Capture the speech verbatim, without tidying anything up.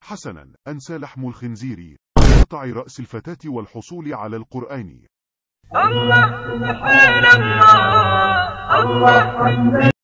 حسنا، أنسى لحم الخنزير قطع رأس الفتاة والحصول على القرآن. الله سبحان الله الله